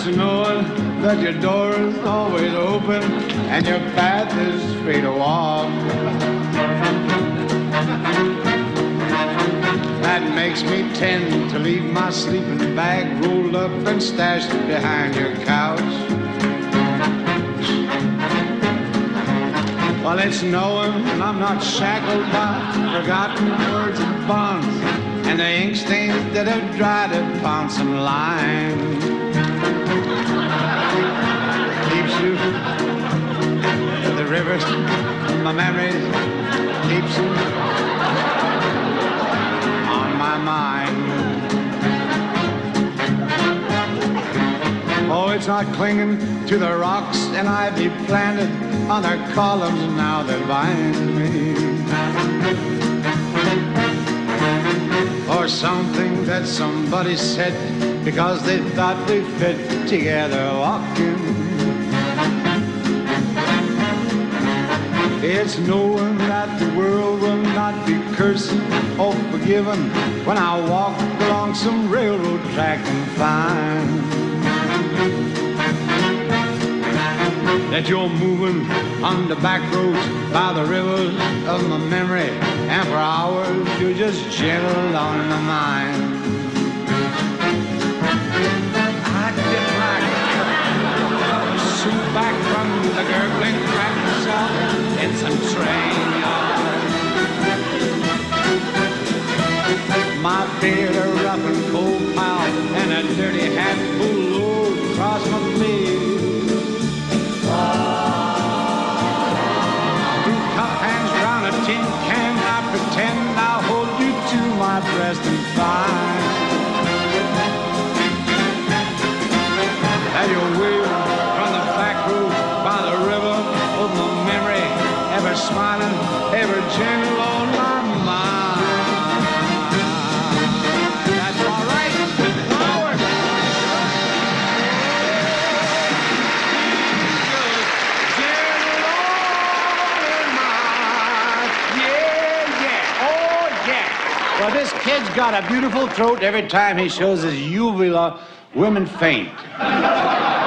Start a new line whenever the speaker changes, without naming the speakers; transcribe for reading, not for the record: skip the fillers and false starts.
knowing that your door is always open and your path is straight to walk. That makes me tend to leave my sleeping bag rolled up and stashed behind your couch. Well, it's knowing I'm not shackled by forgotten words and bonds and the ink stains that have dried upon some lines. Keeps you to the rivers, my memories keeps you on my mind. Oh, it's not clinging to the rocks and ivy planted on their columns now that bind me, or something that somebody said because they thought we fit together walking. It's knowing that the world will not be cursing or forgiven when I walk along some railroad track and find that you're moving on the back roads by the rivers of my memory, and for hours you're just gentle on my mind. I dip my suit back from the gurgling traffic south in some train yard. My beard a rough and cold pile and a dirty hat full low across my face. Tin can, I pretend I'll hold you to my breast and find that you're waving from the back road by the river of my memory, ever smiling, ever gentle on my mind. That's all right, flowers. Well, this kid's got a beautiful throat. Every time he shows his uvula, women faint.